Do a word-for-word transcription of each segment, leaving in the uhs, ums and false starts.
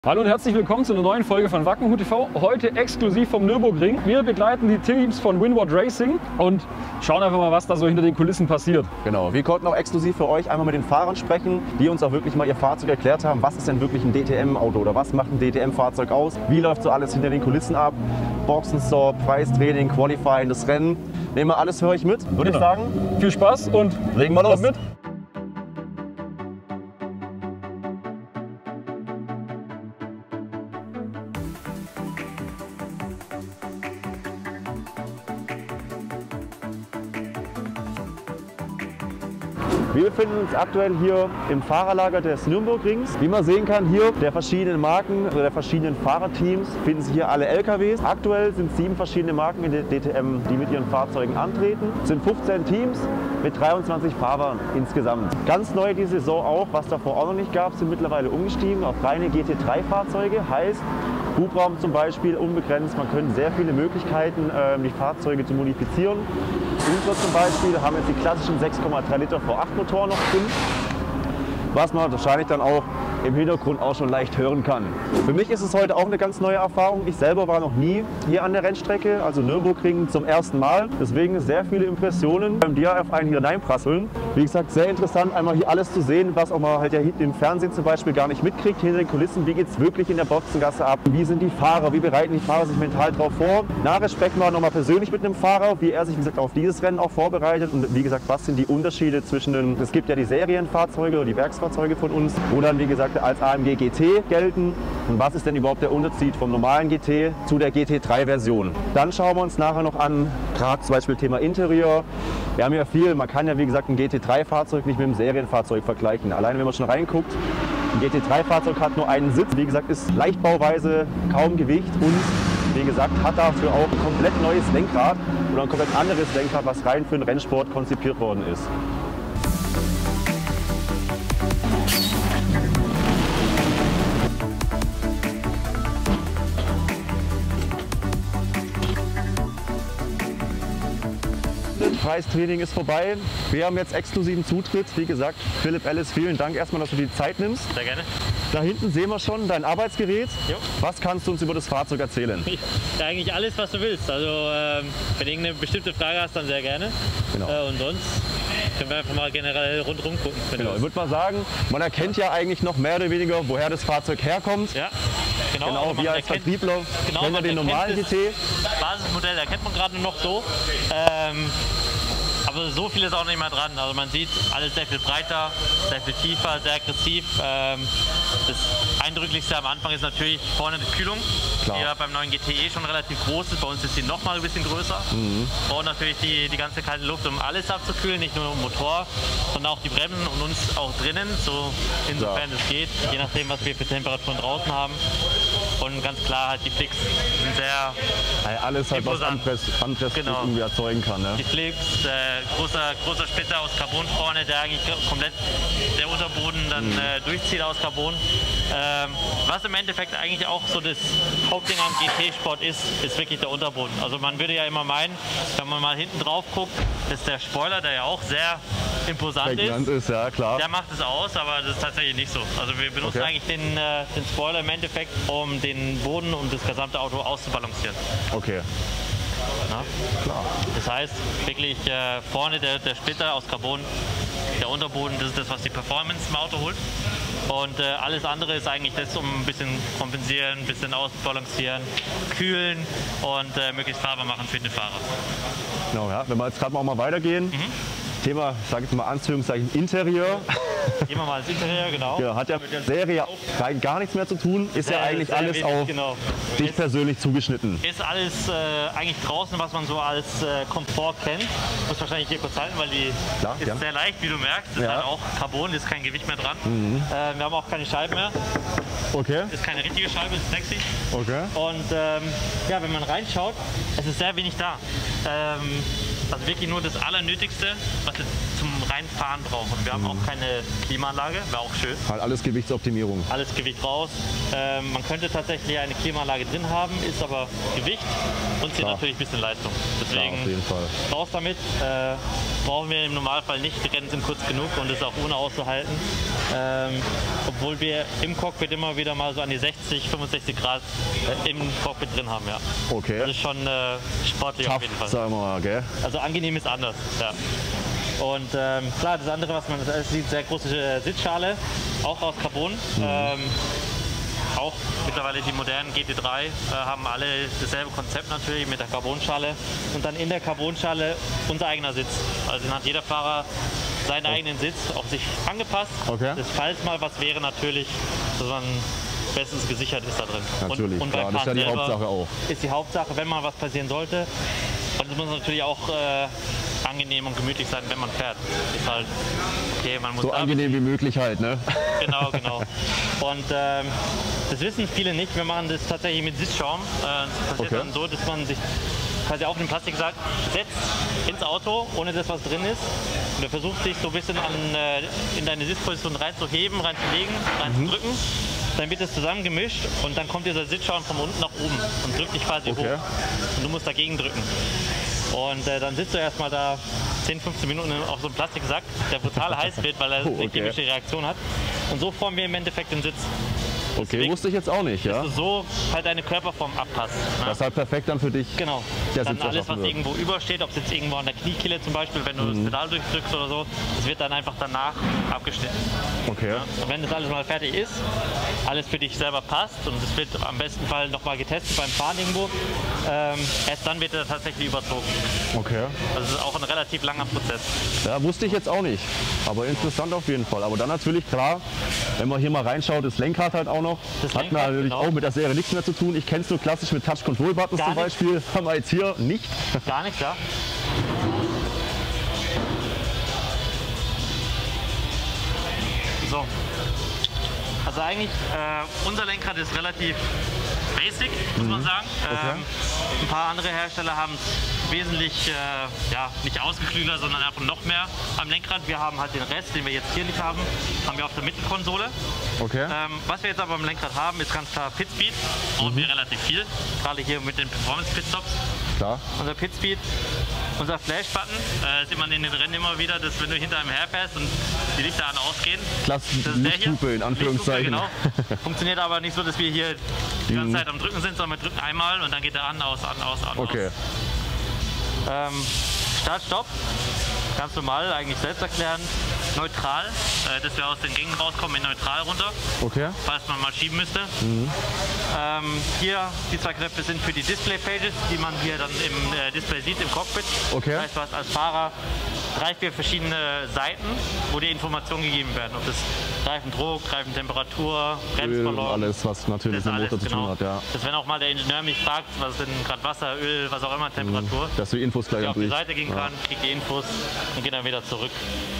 Hallo und herzlich willkommen zu einer neuen Folge von Wackenhut T V. Heute exklusiv vom Nürburgring. Wir begleiten die Teams von Winward Racing und schauen einfach mal, was da so hinter den Kulissen passiert. Genau, wir konnten auch exklusiv für euch einmal mit den Fahrern sprechen, die uns auch wirklich mal ihr Fahrzeug erklärt haben. Was ist denn wirklich ein D T M-Auto oder was macht ein D T M-Fahrzeug aus? Wie läuft so alles hinter den Kulissen ab? Boxenstopp, Preistraining, Qualifying, das Rennen. Nehmen wir alles für euch mit, würde Genau. ich sagen. Viel Spaß und Legen wir los. mit. Wir befinden uns aktuell hier im Fahrerlager des Nürburgrings. Wie man sehen kann, hier der verschiedenen Marken oder der verschiedenen Fahrerteams finden sich hier alle L K Ws. Aktuell sind sieben verschiedene Marken in der D T M, die mit ihren Fahrzeugen antreten. Es sind fünfzehn Teams mit dreiundzwanzig Fahrern insgesamt. Ganz neu die Saison auch, was davor auch noch nicht gab, sind mittlerweile umgestiegen auf reine G T drei Fahrzeuge. Heißt, Hubraum zum Beispiel unbegrenzt. Man könnte sehr viele Möglichkeiten, die Fahrzeuge zu modifizieren. Unsere zum Beispiel haben jetzt die klassischen sechs Komma drei Liter V acht Motoren noch drin, was man wahrscheinlich dann auch im Hintergrund auch schon leicht hören kann. Für mich ist es heute auch eine ganz neue Erfahrung. Ich selber war noch nie hier an der Rennstrecke, also Nürburgring zum ersten Mal. Deswegen sehr viele Impressionen, die auf einen hier hineinprasseln. Wie gesagt, sehr interessant, einmal hier alles zu sehen, was auch mal halt ja im Fernsehen zum Beispiel gar nicht mitkriegt, hinter den Kulissen. Wie geht es wirklich in der Boxengasse ab? Wie sind die Fahrer? Wie bereiten die Fahrer sich mental drauf vor? Nachher sprechen wir noch mal persönlich mit einem Fahrer, wie er sich wie gesagt, auf dieses Rennen auch vorbereitet. Und wie gesagt, was sind die Unterschiede zwischen den, es gibt ja die Serienfahrzeuge oder die Werksfahrzeuge von uns, wo dann wie gesagt als A M G G T gelten. Und was ist denn überhaupt der Unterschied vom normalen G T zu der G T drei Version? Dann schauen wir uns nachher noch an, gerade zum Beispiel Thema Interieur. Wir haben ja viel, man kann ja wie gesagt ein G T drei Fahrzeug nicht mit einem Serienfahrzeug vergleichen. Alleine wenn man schon reinguckt, ein G T drei Fahrzeug hat nur einen Sitz, wie gesagt ist Leichtbauweise, kaum Gewicht und wie gesagt hat dafür auch ein komplett neues Lenkrad oder ein komplett anderes Lenkrad, was rein für den Rennsport konzipiert worden ist. Preistraining ist vorbei. Wir haben jetzt exklusiven Zutritt. Wie gesagt, Philipp Ellis, vielen Dank erstmal, dass du die Zeit nimmst. Sehr gerne. Da hinten sehen wir schon dein Arbeitsgerät. Jo. Was kannst du uns über das Fahrzeug erzählen? Ja, eigentlich alles, was du willst. Also ähm, wenn du irgendeine bestimmte Frage hast, dann sehr gerne. Genau. Äh, und sonst können wir einfach mal generell rundherum gucken. Genau. Ich würde mal sagen, man erkennt ja eigentlich noch mehr oder weniger, woher das Fahrzeug herkommt. Ja, genau. Genau, Also wir als erkennt, Vertriebler genau, kennen wir den normalen G T. Das Basismodell erkennt man gerade nur noch so. Ähm, Aber so viel ist auch nicht mehr dran. Also man sieht alles sehr viel breiter, sehr viel tiefer, sehr aggressiv. Ähm, das Eindrücklichste am Anfang ist natürlich vorne die Kühlung, Klar. die ja beim neuen G T E schon relativ groß ist. Bei uns ist sie noch mal ein bisschen größer. Mhm. Und natürlich die, die ganze kalte Luft, um alles abzukühlen, nicht nur im Motor, sondern auch die Bremsen und uns auch drinnen, so insofern ja. es geht, je nachdem, was wir für Temperaturen draußen haben. Und ganz klar halt die Flicks sind sehr also alles halt, was Anpress genau. irgendwie erzeugen kann. Ne? Die Flips, äh, großer, großer Splitter aus Carbon vorne, der eigentlich komplett der Unterboden dann mhm. äh, durchzieht aus Carbon. Ähm, was im Endeffekt eigentlich auch so das Hauptding am G T-Sport ist, ist wirklich der Unterboden. Also man würde ja immer meinen, wenn man mal hinten drauf guckt, ist der Spoiler, der ja auch sehr imposant ist, ist ja, klar. der macht es aus, aber das ist tatsächlich nicht so. Also wir benutzen okay. eigentlich den, äh, den Spoiler im Endeffekt, um den Boden und das gesamte Auto auszubalancieren. Okay. Na? Klar. Das heißt, wirklich äh, vorne der, der Splitter aus Carbon, der Unterboden, das ist das, was die Performance im Auto holt. Und äh, alles andere ist eigentlich das, um ein bisschen kompensieren, ein bisschen ausbalancieren, kühlen und äh, möglichst fahrbar machen für den Fahrer. Genau, ja. Wenn wir jetzt gerade mal weitergehen, mhm. Thema, ich sage jetzt mal Anführungszeichen, Interieur. Gehen wir mal ins Interieur, genau. Ja, hat ja mit der Serie auch rein gar nichts mehr zu tun. Ist sehr, ja eigentlich sehr alles wenig, auf genau. dich ist, persönlich zugeschnitten. Ist alles äh, eigentlich draußen, was man so als äh, Komfort kennt. Ich muss wahrscheinlich hier kurz halten, weil die Klar, ist ja. sehr leicht, wie du merkst. Ist ja. halt auch Carbon, ist kein Gewicht mehr dran. Mhm. Äh, wir haben auch keine Scheiben mehr. Okay. Ist keine richtige Scheibe, ist sexy. Okay. Und ähm, ja, wenn man reinschaut, es ist sehr wenig da. Ähm, Also wirklich nur das Allernötigste, was jetzt zum rein fahren brauchen. Wir haben Mhm. auch keine Klimaanlage, wäre auch schön. Halt alles Gewichtsoptimierung. Alles Gewicht raus. Ähm, man könnte tatsächlich eine Klimaanlage drin haben, ist aber Gewicht und zieht Klar. natürlich ein bisschen Leistung. Deswegen Klar, auf jeden Fall. raus damit. Äh, brauchen wir im Normalfall nicht. Die Rennen sind kurz genug und ist auch ohne auszuhalten. Ähm, obwohl wir im Cockpit immer wieder mal so an die sechzig, fünfundsechzig Grad äh, im Cockpit drin haben. Ja. Okay. Das ist schon äh, sportlich auf Tough, jeden Fall. sagen wir mal, gell? Also angenehm ist anders. Ja. Und ähm, klar, das andere, was man das sieht, sehr große äh, Sitzschale, auch aus Carbon. Mhm. Ähm, auch mittlerweile die modernen G T drei äh, haben alle dasselbe Konzept natürlich mit der Carbonschale. Und dann in der Carbonschale unser eigener Sitz. Also dann hat jeder Fahrer seinen eigenen Sitz auf sich angepasst. Okay. Das, falls mal was wäre, natürlich, dass man bestens gesichert ist da drin. Natürlich, und, und klar, beim das ist ja Fahren die selber Hauptsache auch. Ist die Hauptsache, wenn mal was passieren sollte. Und es muss natürlich auch äh, angenehm und gemütlich sein, wenn man fährt. Ist halt, okay, man muss So da- angenehm wie möglich halt, ne? Genau, genau. Und ähm, das wissen viele nicht. Wir machen das tatsächlich mit Sitzschaum. Äh, das passiert Okay. dann so, dass man sich quasi auf den Plastiksack setzt ins Auto, ohne dass was drin ist. Und er versucht sich so ein bisschen an, äh, in deine Sitzposition reinzuheben, reinzulegen, reinzudrücken. Dann wird es zusammengemischt und dann kommt dieser Sitzschaum von unten nach oben und drückt dich quasi Okay. hoch. Und du musst dagegen drücken. Und äh, dann sitzt du erstmal da zehn, fünfzehn Minuten auf so einem Plastiksack, der brutal heiß wird, weil er Oh, eine okay. chemische Reaktion hat. Und so formen wir im Endeffekt den Sitz. Okay, Deswegen- wusste ich jetzt auch nicht, ja? Dass du so halt deine Körperform abpasst. Ne? Das ist halt perfekt dann für dich. Genau. der Dann Sitz alles, erschaffen was wird. irgendwo übersteht, ob es jetzt irgendwo an der Kniekille zum Beispiel, wenn du Mhm. das Pedal durchdrückst oder so, das wird dann einfach danach abgeschnitten. Okay. Und wenn das alles mal fertig ist, alles für dich selber passt und es wird am besten Fall nochmal getestet beim Fahren irgendwo, ähm, erst dann wird er tatsächlich überzogen. Okay. Also es ist auch ein relativ langer Prozess. Ja, wusste ich jetzt auch nicht. Aber interessant auf jeden Fall. Aber dann natürlich klar, wenn man hier mal reinschaut, das Lenkrad halt auch noch. Das Hat Lenkrad, natürlich genau. auch mit der Serie nichts mehr zu tun. Ich kenne es nur klassisch mit Touch-Control-Buttons Gar zum nicht. Beispiel. Haben wir jetzt hier nicht. Gar nicht, ja. So. Also eigentlich, äh, unser Lenkrad ist relativ basic, muss man sagen. Okay. Ähm, ein paar andere Hersteller haben es wesentlich, äh, ja, nicht ausgeklügelt, sondern einfach noch mehr am Lenkrad. Wir haben halt den Rest, den wir jetzt hier nicht haben, haben wir auf der Mittelkonsole. Okay. Ähm, was wir jetzt aber am Lenkrad haben, ist ganz klar Pitspeed. Brauchen wir relativ viel, gerade hier mit den Performance-Pitstops. Klar. Unser Pitspeed, unser Flash-Button, äh, sieht man in den Rennen immer wieder, dass wenn du hinter einem herfährst und die Lichter an ausgehen, Klasse das ist der hier. Lichthupe in Anführungszeichen. Lichthupe, genau. Funktioniert aber nicht so, dass wir hier die ganze Mhm. Zeit am Drücken sind, sondern wir drücken einmal und dann geht er an, aus, an, aus, an, Okay. aus. Ähm, Start, Stopp, ganz normal, eigentlich selbsterklärend. Neutral, äh, dass wir aus den Gängen rauskommen in neutral runter, Okay. falls man mal schieben müsste. Mhm. Ähm, hier, die zwei Knöpfe sind für die Display-Pages, die man hier dann im äh, Display sieht, im Cockpit. Okay. Das heißt, du hast als Fahrer drei, vier verschiedene Seiten, wo dir Informationen gegeben werden. Ob das Reifendruck, Reifentemperatur, Bremsballon. Alles, was natürlich das mit dem alles, Motor zu tun genau. hat, ja. Dass wenn auch mal der Ingenieur mich fragt, was ist denn gerade Wasser, Öl, was auch immer, Temperatur, Dass du die Infos gleich der auf die durch. Seite gehen kann, kriegt die Infos und geht dann wieder zurück.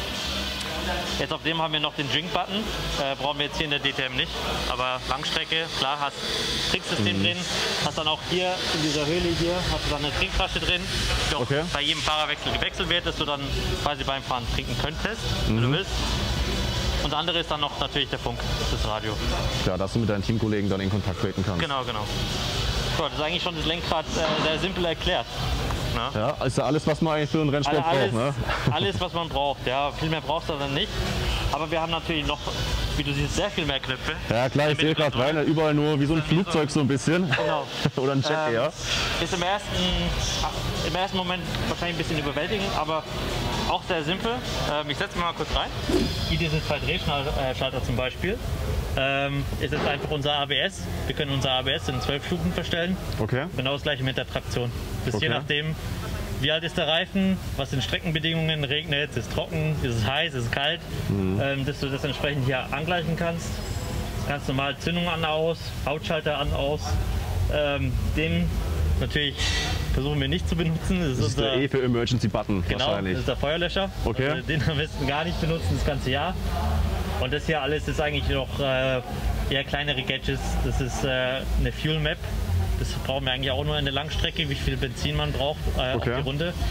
Jetzt auf dem haben wir noch den Drink-Button, äh, brauchen wir jetzt hier in der D T M nicht, aber Langstrecke, klar, hast Trinksystem Mhm. drin, hast dann auch hier in dieser Höhle hier, hast du dann eine Trinkflasche drin, die auch Okay. bei jedem Fahrerwechsel gewechselt wird, dass du dann quasi beim Fahren trinken könntest, wenn Mhm. du willst. Und das andere ist dann noch natürlich der Funk, das Radio. Ja, dass du mit deinen Teamkollegen dann in Kontakt treten kannst. Genau, genau. So, das ist eigentlich schon das Lenkrad äh, sehr simpel erklärt. Ne? Ja, ist ja alles, was man eigentlich für einen Rennsport Also alles, braucht, ne? alles, was man braucht. Ja, viel mehr brauchst du dann nicht. Aber wir haben natürlich noch, wie du siehst, sehr viel mehr Knöpfe. Ja klar, ich sehe gerade rein, überall nur wie so ein Wie so- Flugzeug so ein bisschen. Genau. Oder ein Jet Ähm, eher. Ist im ersten, im ersten Moment wahrscheinlich ein bisschen überwältigend, aber auch sehr simpel. Ähm, ich setze mich mal kurz rein. Wie diese zwei Drehschalter zum Beispiel. Ähm, ist jetzt einfach unser A B S. Wir können unser A B S in zwölf Stufen verstellen. Okay. Genau das gleiche mit der Traktion. Das ist je Okay. nachdem, wie alt ist der Reifen, was sind Streckenbedingungen, regnet, ist es trocken, ist es heiß, ist es kalt, Mhm. ähm, dass du das entsprechend hier angleichen kannst. Ganz normal Zündung an, aus, Hautschalter an, aus. Ähm, den natürlich versuchen wir nicht zu benutzen. Das ist Das ist der unser, E für Emergency Button genau, wahrscheinlich. das ist der Feuerlöscher. Okay. Also den am besten gar nicht benutzen das ganze Jahr. Und das hier alles ist eigentlich noch äh, eher kleinere Gadgets. Das ist äh, eine Fuel Map. Das brauchen wir eigentlich auch nur in der Langstrecke, wie viel Benzin man braucht äh, Okay. auf die Runde.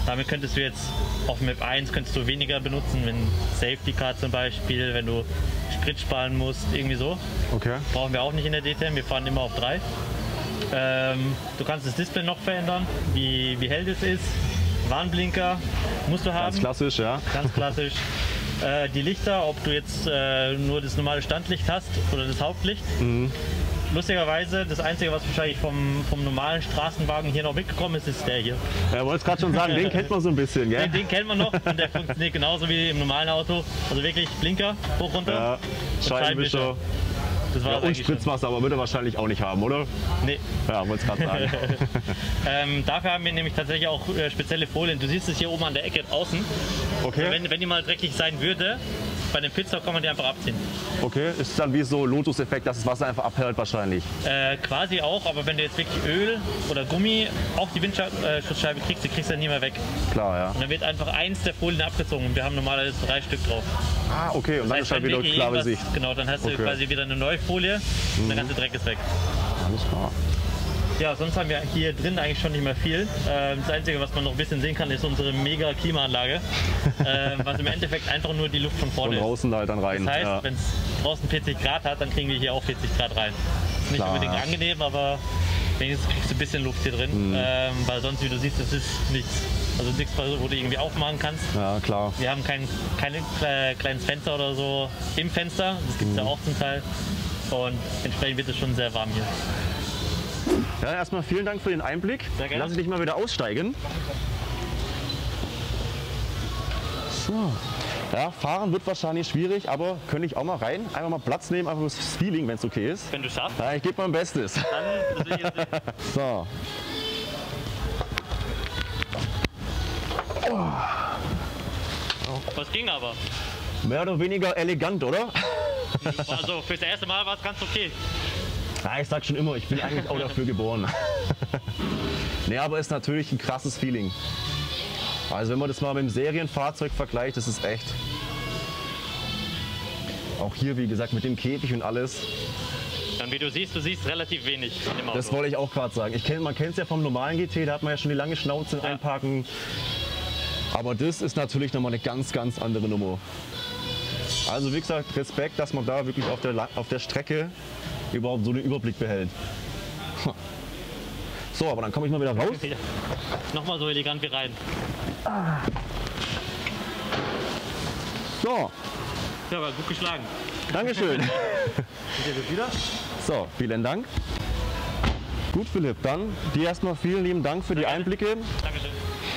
Damit könntest du jetzt auf Map eins könntest du weniger benutzen, wenn Safety Car zum Beispiel, wenn du Sprit sparen musst, irgendwie so. Okay. Brauchen wir auch nicht in der D T M, wir fahren immer auf drei. Ähm, du kannst das Display noch verändern, wie, wie hell das ist. Warnblinker musst du haben. Ganz klassisch, ja. Ganz klassisch. Äh, die Lichter, ob du jetzt äh, nur das normale Standlicht hast oder das Hauptlicht. Mhm. Lustigerweise, das Einzige, was wahrscheinlich vom, vom normalen Straßenwagen hier noch mitgekommen ist, ist der hier. Ja, wollte es gerade schon sagen, den kennt man so ein bisschen, gell? Den, den kennt man noch und der funktioniert genauso wie im normalen Auto. Also wirklich Blinker, hoch, runter. Ja, Scheibenwischer. Das war ja, und Spritzwasser, aber würde er wahrscheinlich auch nicht haben, oder? Nee. Ja, wollte es gerade sagen. ähm, dafür haben wir nämlich tatsächlich auch äh, spezielle Folien. Du siehst es hier oben an der Ecke außen. Okay. Also wenn, wenn die mal dreckig sein würde, bei dem Pitstop kann man die einfach abziehen. Okay, ist dann wie so Lotus-Effekt, dass das Wasser einfach abhält wahrscheinlich? Äh, quasi auch, aber wenn du jetzt wirklich Öl oder Gummi auf die Windschutzscheibe kriegst, die kriegst du dann nie mehr weg. Klar, ja. Und dann wird einfach eins der Folien abgezogen und wir haben normalerweise drei Stück drauf. Ah, okay, und das dann heißt, ist halt wieder klare Sicht. Genau, dann hast du okay. quasi wieder eine neue Folie und mhm. der ganze Dreck ist weg. Alles klar. Ja, sonst haben wir hier drin eigentlich schon nicht mehr viel. Ähm, das Einzige, was man noch ein bisschen sehen kann, ist unsere mega Klimaanlage, ähm, was im Endeffekt einfach nur die Luft von vorne ist. Von draußen halt dann rein. Das heißt, ja. wenn es draußen vierzig Grad hat, dann kriegen wir hier auch vierzig Grad rein. Ist nicht Klar, unbedingt ja. angenehm, aber wenigstens kriegst du ein bisschen Luft hier drin, mhm. ähm, weil sonst, wie du siehst, das ist nichts. Also nichts, wo du irgendwie aufmachen kannst. Ja, klar. Wir haben kein, kein äh, kleines Fenster oder so im Fenster, das gibt es mhm. ja auch zum Teil. Und entsprechend wird es schon sehr warm hier. Ja, erstmal vielen Dank für den Einblick. Sehr gerne. Lass ich dich mal wieder aussteigen. So. Ja, fahren wird wahrscheinlich schwierig, aber könnte ich auch mal rein. Einfach mal Platz nehmen, einfach das Feeling, wenn es okay ist. Wenn du schaffst. Ja, ich gebe mein Bestes. Dann, das will ich jetzt sehen. So. Oh. Was ging aber? Mehr oder weniger elegant, oder? Also fürs erste Mal war es ganz okay. Ja, ich sag schon immer, ich bin eigentlich auch dafür geboren. Nee, aber ist natürlich ein krasses Feeling. Also wenn man das mal mit dem Serienfahrzeug vergleicht, das ist echt. Auch hier, wie gesagt, mit dem Käfig und alles. Dann wie du siehst, du siehst relativ wenig im Auto. Das wollte ich auch gerade sagen. Ich kenn, man kennt es ja vom normalen G T, da hat man ja schon die lange Schnauze im ja. Einparken. Aber das ist natürlich nochmal eine ganz, ganz andere Nummer. Also wie gesagt, Respekt, dass man da wirklich auf der, auf der Strecke überhaupt so den Überblick behält. So, aber dann komme ich mal wieder raus. Ja. Nochmal so elegant wie rein. So. Ja, aber gut geschlagen. Dankeschön. wieder? So, vielen Dank. Gut, Philipp, dann dir erstmal vielen lieben Dank für die Danke. Einblicke. Dankeschön.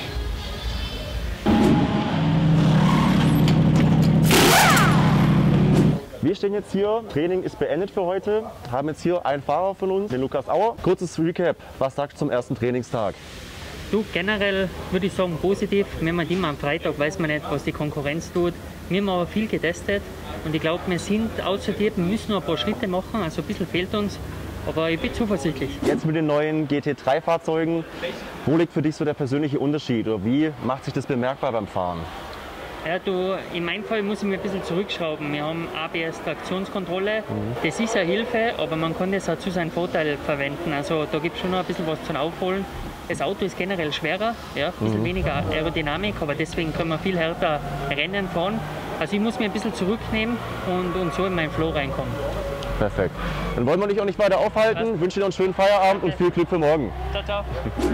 Wir stehen jetzt hier, Training ist beendet für heute, haben jetzt hier einen Fahrer von uns, den Lukas Auer. Kurzes Recap, was sagst du zum ersten Trainingstag? Du, generell würde ich sagen positiv, wenn man immer am Freitag weiß man nicht, was die Konkurrenz tut. Wir haben aber viel getestet und ich glaube, wir sind aussortiert, wir müssen noch ein paar Schritte machen, also ein bisschen fehlt uns, aber ich bin zuversichtlich. Jetzt mit den neuen G T drei Fahrzeugen, wo liegt für dich so der persönliche Unterschied oder wie macht sich das bemerkbar beim Fahren? Ja, du, in meinem Fall muss ich mir ein bisschen zurückschrauben. Wir haben A B S-Traktionskontrolle. Mhm. Das ist eine Hilfe, aber man kann das auch zu seinem Vorteil verwenden. Also da gibt es schon noch ein bisschen was zum Aufholen. Das Auto ist generell schwerer, ja, ein bisschen mhm. weniger Aerodynamik, aber deswegen können wir viel härter Rennen fahren. Also ich muss mir ein bisschen zurücknehmen und, und so in meinen Flow reinkommen. Perfekt. Dann wollen wir dich auch nicht weiter aufhalten. Ich wünsche dir noch einen schönen Feierabend. Okay. Und viel Glück für morgen. Ciao, ciao.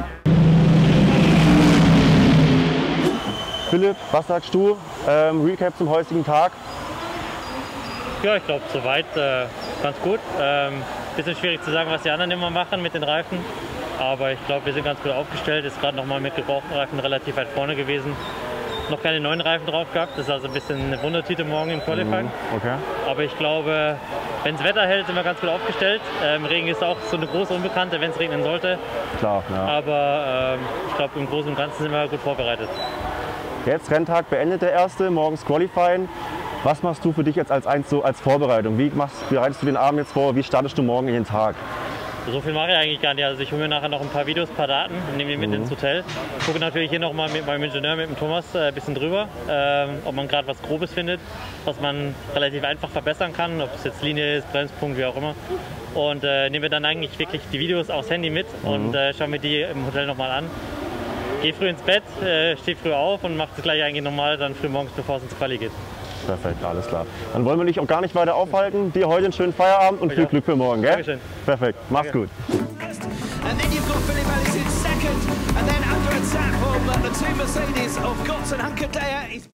Philipp, was sagst du? Ähm, Recap zum heutigen Tag? Ja, ich glaube soweit äh, ganz gut. Ähm, bisschen schwierig zu sagen, was die anderen immer machen mit den Reifen. Aber ich glaube, wir sind ganz gut aufgestellt. Ist gerade noch mal mit gebrauchten Reifen relativ weit vorne gewesen. Noch keine neuen Reifen drauf gehabt. Das ist also ein bisschen eine Wundertüte morgen im Qualifying. Okay. Aber ich glaube, wenn das Wetter hält, sind wir ganz gut aufgestellt. Ähm, Regen ist auch so eine große Unbekannte, wenn es regnen sollte. Klar, ja. Aber ähm, ich glaube, im Großen und Ganzen sind wir gut vorbereitet. Jetzt Renntag beendet der erste, morgens Qualifying. Was machst du für dich jetzt als, eins, so als Vorbereitung? Wie machst, bereitest du den Abend jetzt vor? Wie startest du morgen in den Tag? So viel mache ich eigentlich gar nicht. Also ich hole mir nachher noch ein paar Videos, ein paar Daten und nehme die mit mhm. ins Hotel. Gucke natürlich hier nochmal mit meinem Ingenieur, mit dem Thomas, äh, ein bisschen drüber, ähm, ob man gerade was Grobes findet, was man relativ einfach verbessern kann, ob es jetzt Linie ist, Bremspunkt, wie auch immer. Und äh, nehmen wir dann eigentlich wirklich die Videos aufs Handy mit mhm. und äh, schauen wir die im Hotel nochmal an. gehe früh ins Bett, äh, stehe früh auf und mache das gleich eigentlich normal dann früh morgens, bevor es ins Quali geht. Perfekt, alles klar. Dann wollen wir dich auch gar nicht weiter aufhalten. Dir heute einen schönen Feierabend und viel Glück für morgen, gell? Dankeschön. Perfekt, mach's Danke. gut. And then you've got Philip Ellis in second, and then under attack from the two Mercedes of Gotts and Hunkerdaya.